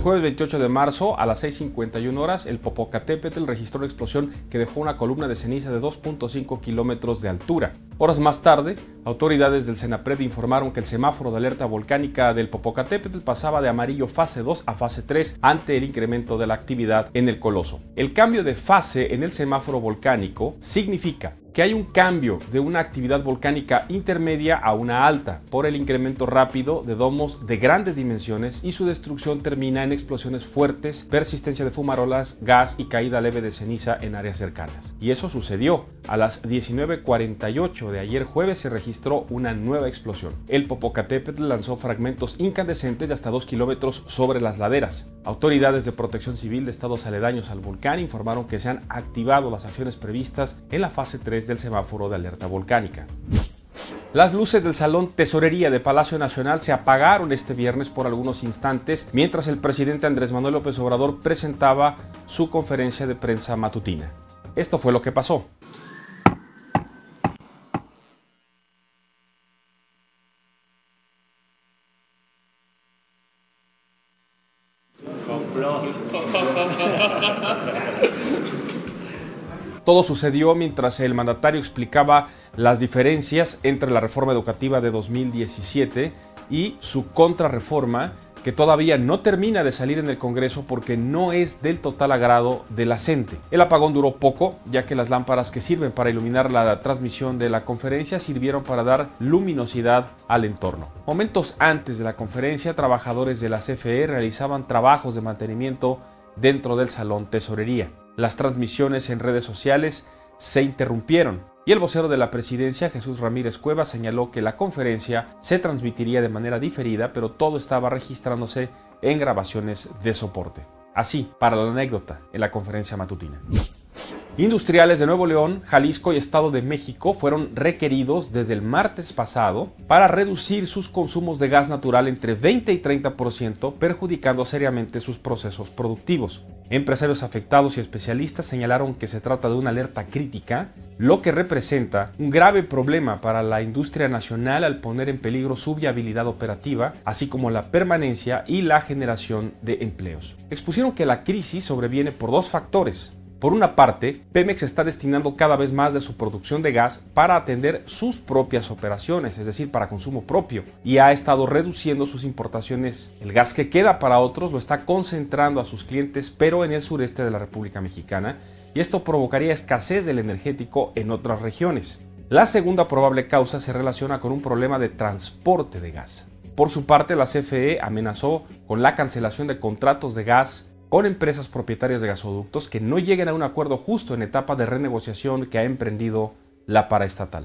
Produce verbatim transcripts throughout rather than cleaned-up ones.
jueves veintiocho de marzo, a las seis cincuenta y una horas, el Popocatépetl registró una explosión que dejó una columna de ceniza de dos punto cinco kilómetros de altura. Horas más tarde, autoridades del Senapred informaron que el semáforo de alerta volcánica del Popocatépetl pasaba de amarillo fase dos a fase tres ante el incremento de la actividad en el coloso. El cambio de fase en el semáforo volcánico significa que hay un cambio de una actividad volcánica intermedia a una alta por el incremento rápido de domos de grandes dimensiones y su destrucción termina en explosiones fuertes, persistencia de fumarolas, gas y caída leve de ceniza en áreas cercanas. Y eso sucedió. A las diecinueve cuarenta y ocho de ayer jueves se registró una nueva explosión. El Popocatépetl lanzó fragmentos incandescentes de hasta dos kilómetros sobre las laderas. Autoridades de protección civil de estados aledaños al volcán informaron que se han activado las acciones previstas en la fase tres del semáforo de alerta volcánica. Las luces del Salón Tesorería de Palacio Nacional se apagaron este viernes por algunos instantes mientras el presidente Andrés Manuel López Obrador presentaba su conferencia de prensa matutina. Esto fue lo que pasó. Todo sucedió mientras el mandatario explicaba las diferencias entre la reforma educativa de dos mil diecisiete y su contrarreforma, que todavía no termina de salir en el Congreso porque no es del total agrado de la gente. El apagón duró poco, ya que las lámparas que sirven para iluminar la transmisión de la conferencia sirvieron para dar luminosidad al entorno. Momentos antes de la conferencia, trabajadores de la C F E realizaban trabajos de mantenimiento dentro del Salón Tesorería. Las transmisiones en redes sociales se interrumpieron y el vocero de la presidencia, Jesús Ramírez Cuevas, señaló que la conferencia se transmitiría de manera diferida, pero todo estaba registrándose en grabaciones de soporte. Así, para la anécdota, en la conferencia matutina. Industriales de Nuevo León, Jalisco y Estado de México fueron requeridos desde el martes pasado para reducir sus consumos de gas natural entre veinte y treinta por ciento, perjudicando seriamente sus procesos productivos. Empresarios afectados y especialistas señalaron que se trata de una alerta crítica, lo que representa un grave problema para la industria nacional al poner en peligro su viabilidad operativa, así como la permanencia y la generación de empleos. Expusieron que la crisis sobreviene por dos factores. Por una parte, Pemex está destinando cada vez más de su producción de gas para atender sus propias operaciones, es decir, para consumo propio, y ha estado reduciendo sus importaciones. El gas que queda para otros lo está concentrando a sus clientes, pero en el sureste de la República Mexicana, y esto provocaría escasez del energético en otras regiones. La segunda probable causa se relaciona con un problema de transporte de gas. Por su parte, la C F E amenazó con la cancelación de contratos de gas con empresas propietarias de gasoductos que no lleguen a un acuerdo justo en etapa de renegociación que ha emprendido la paraestatal.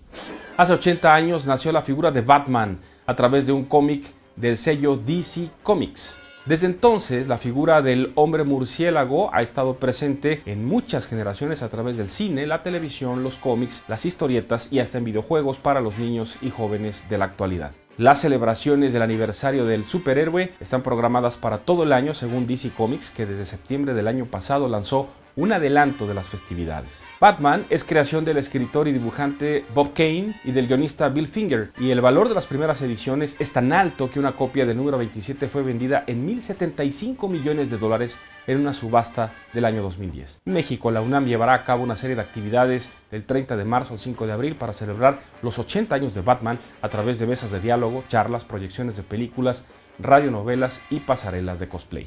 Hace ochenta años nació la figura de Batman a través de un cómic del sello D C Comics. Desde entonces, la figura del hombre murciélago ha estado presente en muchas generaciones a través del cine, la televisión, los cómics, las historietas y hasta en videojuegos para los niños y jóvenes de la actualidad. Las celebraciones del aniversario del superhéroe están programadas para todo el año según D C Comics, que desde septiembre del año pasado lanzó un adelanto de las festividades. Batman es creación del escritor y dibujante Bob Kane y del guionista Bill Finger, y el valor de las primeras ediciones es tan alto que una copia del número veintisiete fue vendida en mil setenta y cinco millones de dólares en una subasta del año dos mil diez. En México, la UNAM llevará a cabo una serie de actividades del treinta de marzo al cinco de abril para celebrar los ochenta años de Batman a través de mesas de diálogo, charlas, proyecciones de películas, radionovelas y pasarelas de cosplay.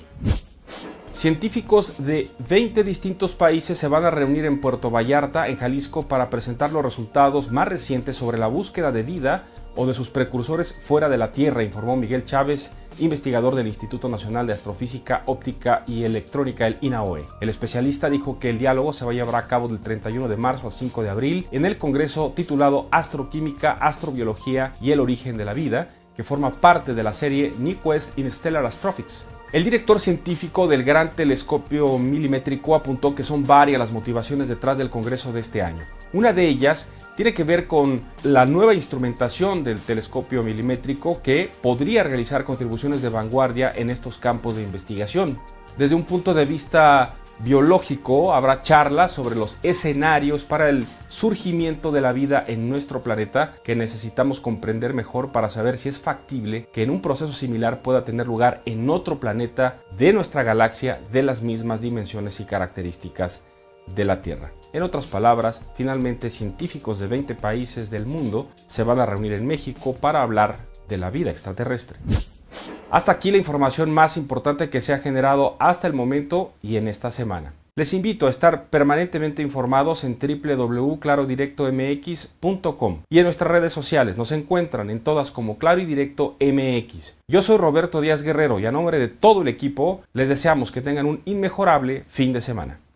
Científicos de veinte distintos países se van a reunir en Puerto Vallarta, en Jalisco, para presentar los resultados más recientes sobre la búsqueda de vida o de sus precursores fuera de la Tierra, informó Miguel Chávez, investigador del Instituto Nacional de Astrofísica, Óptica y Electrónica, el INAOE. El especialista dijo que el diálogo se va a llevar a cabo del treinta y uno de marzo al cinco de abril en el congreso titulado Astroquímica, Astrobiología y el origen de la vida, que forma parte de la serie New Quest in Stellar Astrophysics. El director científico del Gran Telescopio Milimétrico apuntó que son varias las motivaciones detrás del congreso de este año. Una de ellas tiene que ver con la nueva instrumentación del telescopio milimétrico que podría realizar contribuciones de vanguardia en estos campos de investigación. Desde un punto de vista biológico habrá charlas sobre los escenarios para el surgimiento de la vida en nuestro planeta que necesitamos comprender mejor para saber si es factible que en un proceso similar pueda tener lugar en otro planeta de nuestra galaxia de las mismas dimensiones y características de la Tierra. En otras palabras, finalmente científicos de veinte países del mundo se van a reunir en México para hablar de la vida extraterrestre. Hasta aquí la información más importante que se ha generado hasta el momento y en esta semana. Les invito a estar permanentemente informados en w w w punto claro directo m x punto com y en nuestras redes sociales. Nos encuentran en todas como Claro y Directo M X. Yo soy Roberto Díaz Guerrero y a nombre de todo el equipo les deseamos que tengan un inmejorable fin de semana.